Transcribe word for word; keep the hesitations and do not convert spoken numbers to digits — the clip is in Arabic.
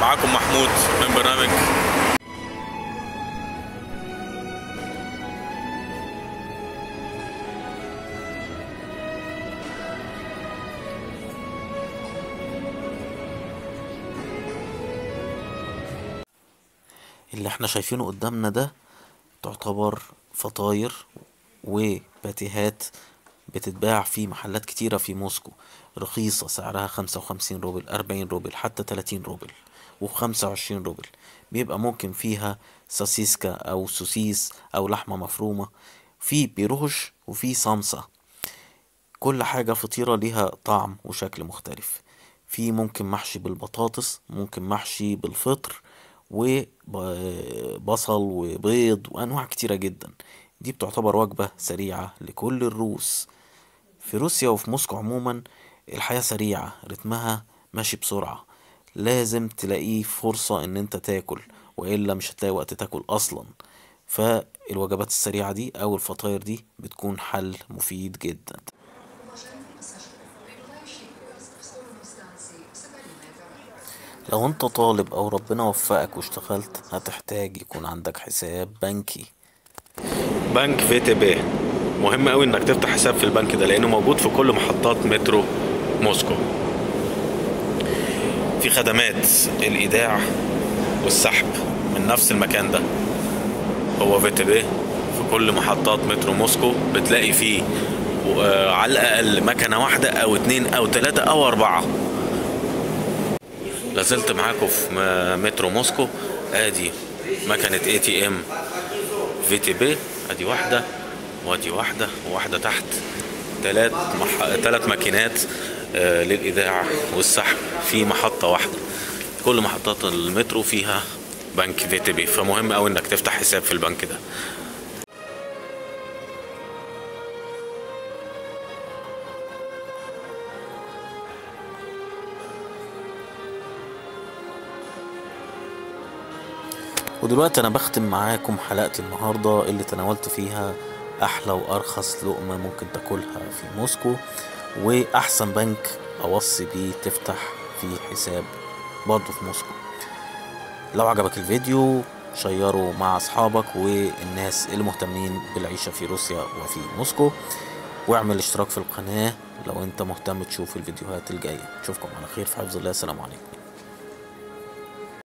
معاكم محمود من برنامج اللي احنا شايفينه قدامنا ده تعتبر فطاير وباتيهات بتتباع في محلات كتيرة في موسكو، رخيصة، سعرها خمسة وخمسين روبل، أربعين روبل، حتى تلاتين روبل وخمسة وعشرين روبل. بيبقى ممكن فيها ساسيسكا أو سوسيس أو لحمة مفرومة، في بيروش وفي صامسة. كل حاجة فطيرة ليها طعم وشكل مختلف. في ممكن محشي بالبطاطس، ممكن محشي بالفطر وبصل وبيض وأنواع كتيرة جدا. دي بتعتبر وجبة سريعة لكل الروس. في روسيا وفي موسكو عموما الحياة سريعة، رتمها ماشي بسرعة، لازم تلاقيه فرصة ان انت تاكل، وإلا مش هتلاقي وقت تاكل أصلا. فالوجبات السريعة دي أو الفطاير دي بتكون حل مفيد جدا. لو انت طالب او ربنا وفقك واشتغلت، هتحتاج يكون عندك حساب بنكي. بنك في تي بي. مهم قوي انك تفتح حساب في البنك ده لانه موجود في كل محطات مترو موسكو. في خدمات الايداع والسحب من نفس المكان ده، هو في تي بي. في كل محطات مترو موسكو بتلاقي فيه آه، على الاقل مكنه واحده او اتنين او تلاته او اربعه. لازلت معاكم في مترو موسكو. ادي مكنه اي تي ام في تي بي، ادي واحده وادي واحده وواحده تحت. تلات مح... تلات ماكينات آه للايداع والسحب في محطه واحده. كل محطات المترو فيها بنك في تي بي، فمهم قوي انك تفتح حساب في البنك ده. ودلوقتي انا بختم معاكم حلقتي النهاردة اللي تناولت فيها احلى وارخص لقمة ممكن تاكلها في موسكو، واحسن بنك اوصي بيه تفتح فيه حساب برضه في موسكو. لو عجبك الفيديو شيره مع اصحابك والناس المهتمين بالعيشة في روسيا وفي موسكو، واعمل اشتراك في القناة لو انت مهتم تشوف الفيديوهات الجاية. اشوفكم على خير في حفظ الله. السلام عليكم.